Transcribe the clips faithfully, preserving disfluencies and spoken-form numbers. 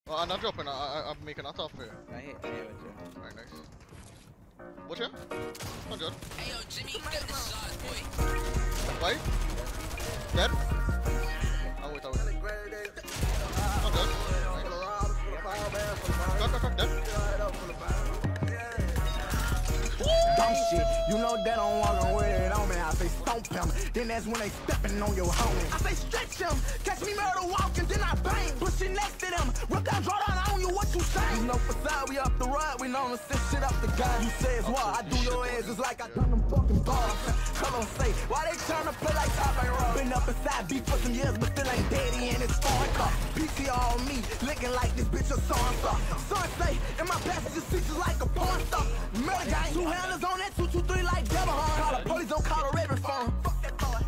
Well, I'm not dropping. I, I, I'm making a top for you. I hit, I hit with you. Alright, nice. Watch him. Not good. Hey yo, Jimmy, get the shot, boy. Why? Dead? Oh, wait, oh, wait. Not good. Nice. Cock, cock, cock, dead. Dumb shit, you know that I'm walking with it on me. I say stomp him, then that's when they stepping on your homie. I say stretch him, catch me murder walking, then I bang. Pushing next to them, rip down, draw down on you, what you say? You know for side, we up the ride, we known to set shit up the guy. You say it's what, I do your ass just like I done them fucking bars. Come on, say, why they tryna play like top ain't roll? Been up inside beef for some years, but still ain't daddy and it's foreign car. P C R on me, licking like this bitch a song star. Son say, in my passenger seat just like a porn star. Murder gang, two handlers on that two two three like devil horn. Call the police, don't call the red phone. Fuck that boy.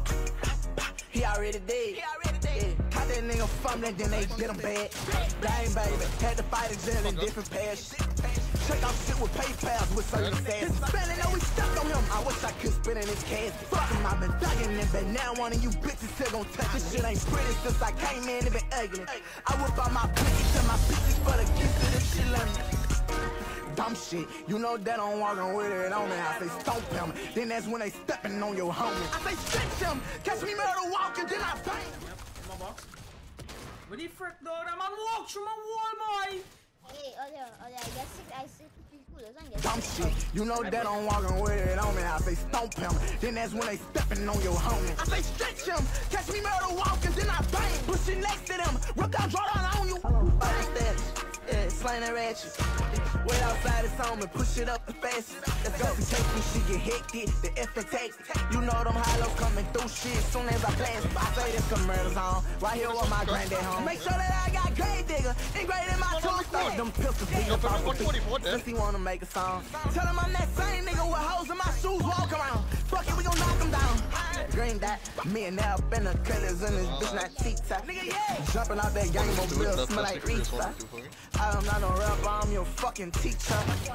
He already dead. He already dead. Yeah. Caught that nigga fumbling, then they did him bad. Dang baby, had to fight a jail in different pairs. Check out shit with PayPal with certain stats. Spelling, know we stuck on him. I wish I could spit in his cash. Fuck him, I been thugging it, but now one of you bitches still gon' touch this shit. Ain't pretty since I came in, it been ugly. I whip out my bitches and my bitches for the kiss of this shit. Let me. Dumb shit, you know that I'm walking with it on me. I say stomp him, then that's when they stepping on your homie. I say stretch him, catch me murder walking, then I bang. In my box. Where the frick though? That man walks through my wall, boy. Hey, oh yeah, oh yeah, I guess I see people. Dumb shit, you know that I'm walking with it on me. I say stomp him, then that's when they stepping on your homie. I say stretch him, catch me murder walking, then I bang. Pushing next to them, rip down, draw down on you. Yeah, slang that ratchet. Wait outside it's on me, push it up the fastest. Let's go. If take me, she get hectic, the F and tactic. You know them hollows coming through shit soon as I blast. I say this some murders on, right here with my granddad home. Make sure that I got grave digger, engraved in my tombstone. Them pistols big up off the beat, since he wanna make a song. Tell him I'm that same nigga with hoes in my shoes, walk around. Fuck it, we gon' knock him down. Green dot, me and now up in the colors in this bitch not T-top. Nigga, yeah! Jumping out that gang mobile, smell like pizza. I'm not no rapper, I'm your fucking teacher.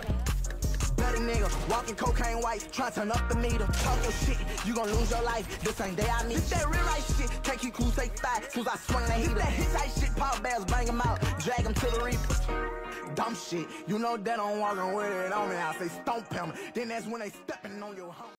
Better nigga, walking cocaine white, try to turn up the meter. Talk your shit, you gon' lose your life. This ain't day I meet. This that real life shit, can't keep cool, say fat. Soon as I swing that heater, that hit tight shit, pop bells, bang him out, drag him to the reaper. Dumb shit, you know that I'm walking with it on me. I say stomp him, then that's when they stepping on your home.